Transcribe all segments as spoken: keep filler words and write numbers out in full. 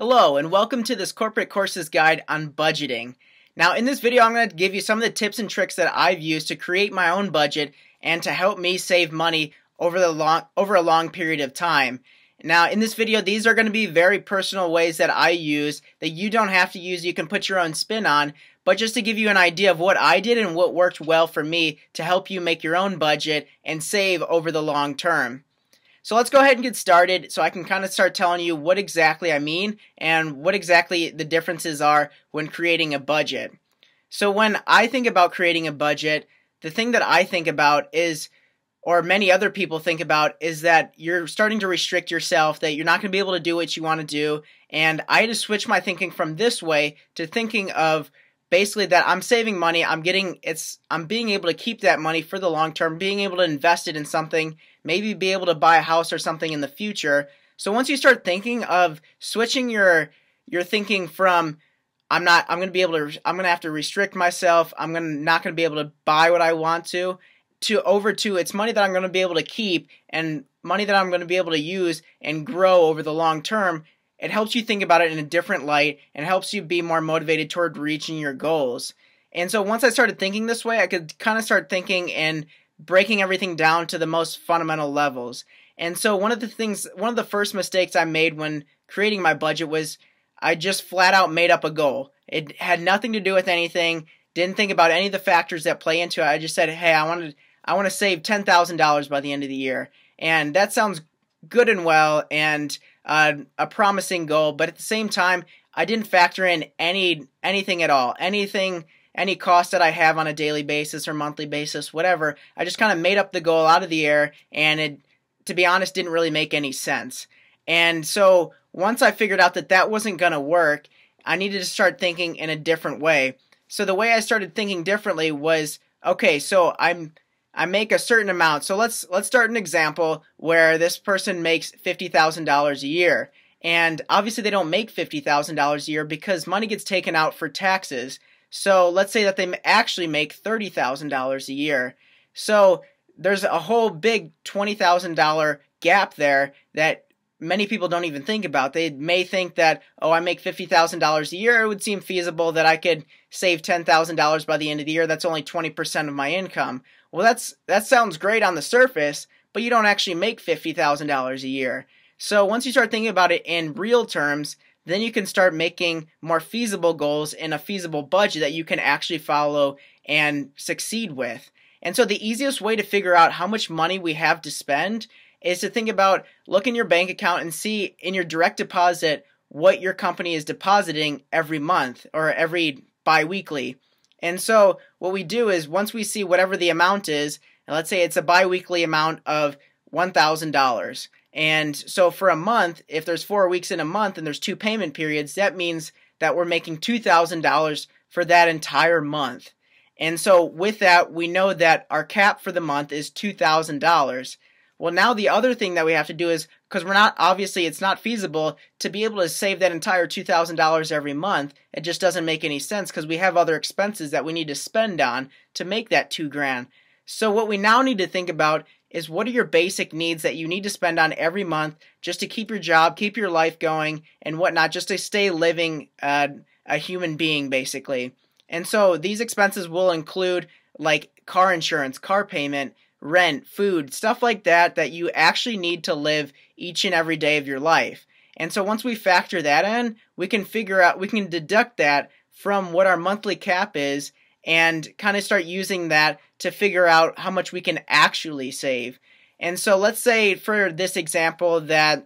Hello and welcome to this corporate courses guide on budgeting. Now in this video I'm going to give you some of the tips and tricks that I've used to create my own budget and to help me save money over the long over a long period of time. Now in this video these are going to be very personal ways that I use that you don't have to use, you can put your own spin on, but just to give you an idea of what I did and what worked well for me to help you make your own budget and save over the long term. So let's go ahead and get started so I can kind of start telling you what exactly I mean and what exactly the differences are when creating a budget. So when I think about creating a budget, the thing that I think about is, or many other people think about, is that you're starting to restrict yourself, that you're not going to be able to do what you want to do. And I had to switch my thinking from this way to thinking of basically that I'm saving money, I'm getting it's I'm being able to keep that money for the long term, being able to invest it in something, maybe be able to buy a house or something in the future. So once you start thinking of switching your your thinking from I'm not I'm going to be able to I'm going to have to restrict myself, I'm going to not going to be able to buy what I want to to over to it's money that I'm going to be able to keep and money that I'm going to be able to use and grow over the long term. It helps you think about it in a different light and helps you be more motivated toward reaching your goals. And so once I started thinking this way, I could kind of start thinking and breaking everything down to the most fundamental levels. And so one of the things, one of the first mistakes I made when creating my budget was I just flat out made up a goal. It had nothing to do with anything, didn't think about any of the factors that play into it. I just said, hey, I want to, I want to save ten thousand dollars by the end of the year. And that sounds good and well and uh, a promising goal, but at the same time, I didn't factor in any anything at all, anything, any cost that I have on a daily basis or monthly basis, whatever. I just kind of made up the goal out of the air, and it, to be honest, didn't really make any sense. And so once I figured out that that wasn't going to work, I needed to start thinking in a different way. So the way I started thinking differently was, okay, so I'm I make a certain amount. So let's let's start an example where this person makes fifty thousand dollars a year. And obviously they don't make fifty thousand dollars a year because money gets taken out for taxes. So let's say that they actually make thirty thousand dollars a year. So there's a whole big twenty thousand dollars gap there that many people don't even think about. They may think that, oh, I make fifty thousand dollars a year. It would seem feasible that I could save ten thousand dollars by the end of the year. That's only twenty percent of my income. Well, that's that sounds great on the surface, but you don't actually make fifty thousand dollars a year. So once you start thinking about it in real terms, then you can start making more feasible goals in a feasible budget that you can actually follow and succeed with. And so the easiest way to figure out how much money we have to spend is to think about, look in your bank account and see in your direct deposit what your company is depositing every month or every bi-weekly. And so what we do is once we see whatever the amount is, and let's say it's a bi-weekly amount of one thousand dollars. And so for a month, if there's four weeks in a month and there's two payment periods, that means that we're making two thousand dollars for that entire month. And so with that, we know that our cap for the month is two thousand dollars. Well, now the other thing that we have to do is, because we're not, obviously it's not feasible to be able to save that entire two thousand dollars every month. It just doesn't make any sense because we have other expenses that we need to spend on to make that two grand. So what we now need to think about is what are your basic needs that you need to spend on every month just to keep your job, keep your life going and whatnot, just to stay living uh, a human being basically. And so these expenses will include like car insurance, car payment, rent, food, stuff like that that you actually need to live each and every day of your life. And so once we factor that in, we can figure out, we can deduct that from what our monthly cap is and kind of start using that to figure out how much we can actually save. And so let's say for this example that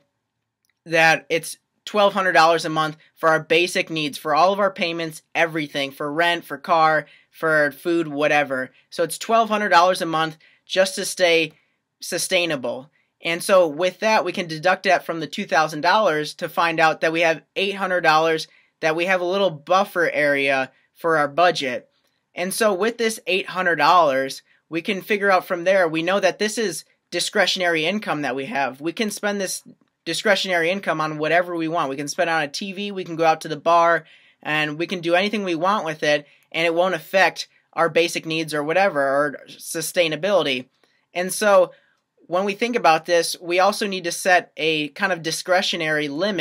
that it's twelve hundred dollars a month for our basic needs, for all of our payments, everything, for rent, for car, for food, whatever. So it's twelve hundred dollars a month just to stay sustainable. And so with that, we can deduct that from the two thousand dollars to find out that we have eight hundred dollars, that we have a little buffer area for our budget. And so with this eight hundred dollars, we can figure out from there, we know that this is discretionary income that we have. We can spend this discretionary income on whatever we want. We can spend it on a T V, we can go out to the bar, and we can do anything we want with it, and it won't affect our basic needs or whatever, or sustainability. And so when we think about this, we also need to set a kind of discretionary limit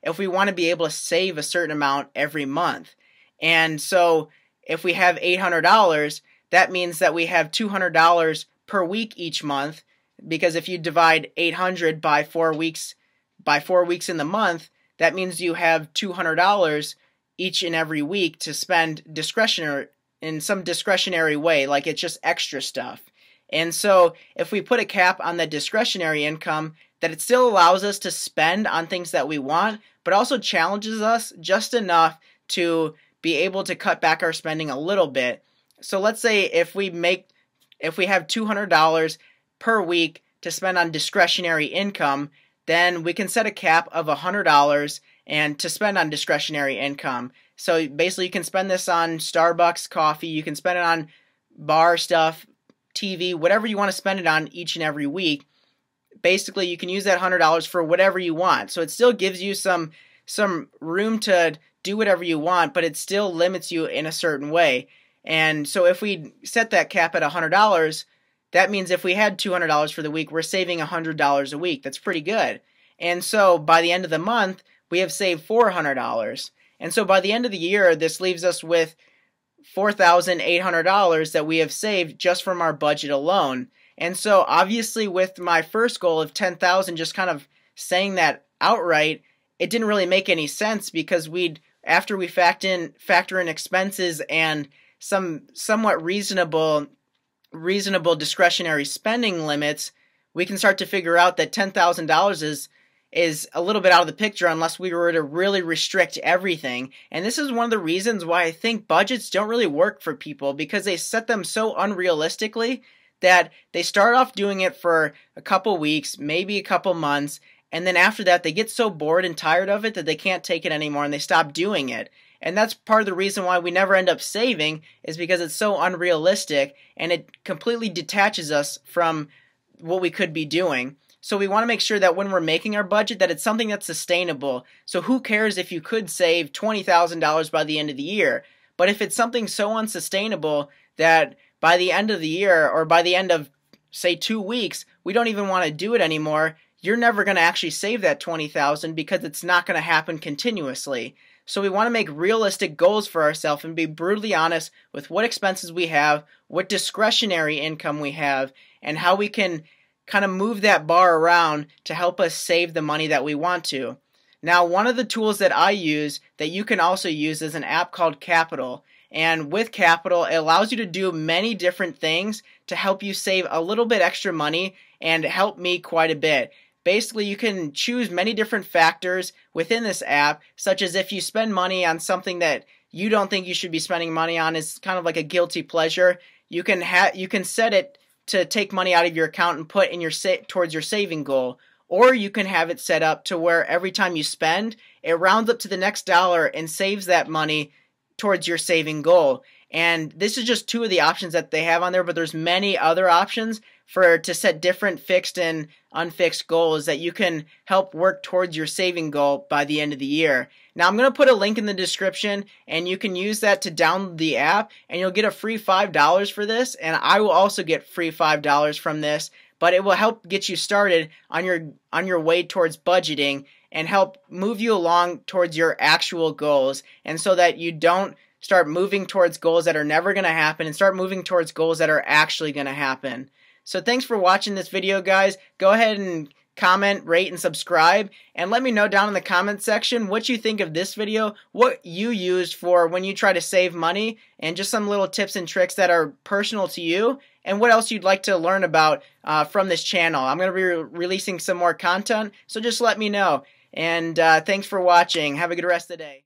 if we want to be able to save a certain amount every month. And so if we have eight hundred dollars, that means that we have two hundred dollars per week each month, because if you divide eight hundred by four weeks by four weeks in the month, that means you have two hundred dollars each and every week to spend discretionary in some discretionary way, like it's just extra stuff. And so if we put a cap on the discretionary income, that it still allows us to spend on things that we want, but also challenges us just enough to be able to cut back our spending a little bit. So let's say if we make if we have two hundred dollars per week to spend on discretionary income, then we can set a cap of one hundred dollars and to spend on discretionary income. So basically you can spend this on Starbucks coffee, you can spend it on bar stuff, T V, whatever you want to spend it on each and every week. Basically you can use that one hundred dollars for whatever you want. So it still gives you some some room to do whatever you want, but it still limits you in a certain way. And so if we set that cap at one hundred dollars, that means if we had two hundred dollars for the week, we're saving one hundred dollars a week. That's pretty good. And so by the end of the month, we have saved four hundred dollars. And so by the end of the year, this leaves us with four thousand eight hundred dollars that we have saved just from our budget alone. And so obviously with my first goal of ten thousand, just kind of saying that outright, it didn't really make any sense, because we'd after we factor in factor in expenses and some somewhat reasonable reasonable discretionary spending limits, we can start to figure out that ten thousand dollars is is a little bit out of the picture unless we were to really restrict everything. And this is one of the reasons why I think budgets don't really work for people, because they set them so unrealistically that they start off doing it for a couple weeks, maybe a couple months, and then after that they get so bored and tired of it that they can't take it anymore and they stop doing it. And that's part of the reason why we never end up saving, is because it's so unrealistic and it completely detaches us from what we could be doing. So we want to make sure that when we're making our budget, that it's something that's sustainable. So who cares if you could save twenty thousand dollars by the end of the year? But if it's something so unsustainable that by the end of the year, or by the end of, say, two weeks, we don't even want to do it anymore, you're never going to actually save that twenty thousand dollars, because it's not going to happen continuously. So we want to make realistic goals for ourselves and be brutally honest with what expenses we have, what discretionary income we have, and how we can kind of move that bar around to help us save the money that we want to. Now, one of the tools that I use that you can also use is an app called Qapital. And with Qapital, it allows you to do many different things to help you save a little bit extra money and help me quite a bit. Basically, you can choose many different factors within this app, such as if you spend money on something that you don't think you should be spending money on, is kind of like a guilty pleasure. You can ha you can set it to take money out of your account and put in your sa towards your saving goal, or you can have it set up to where every time you spend, it rounds up to the next dollar and saves that money towards your saving goal. And this is just two of the options that they have on there, but there's many other options for to set different fixed and unfixed goals that you can help work towards your saving goal by the end of the year. Now, I'm going to put a link in the description, and you can use that to download the app, and you'll get a free five dollars for this, and I will also get free five dollars from this, but it will help get you started on your on your way towards budgeting and help move you along towards your actual goals, and so that you don't start moving towards goals that are never going to happen and start moving towards goals that are actually going to happen. So thanks for watching this video, guys. Go ahead and comment, rate, and subscribe, and let me know down in the comment section what you think of this video, what you used for when you try to save money, and just some little tips and tricks that are personal to you, and what else you'd like to learn about uh, from this channel. I'm going to be re releasing some more content, so just let me know. And uh, thanks for watching. Have a good rest of the day.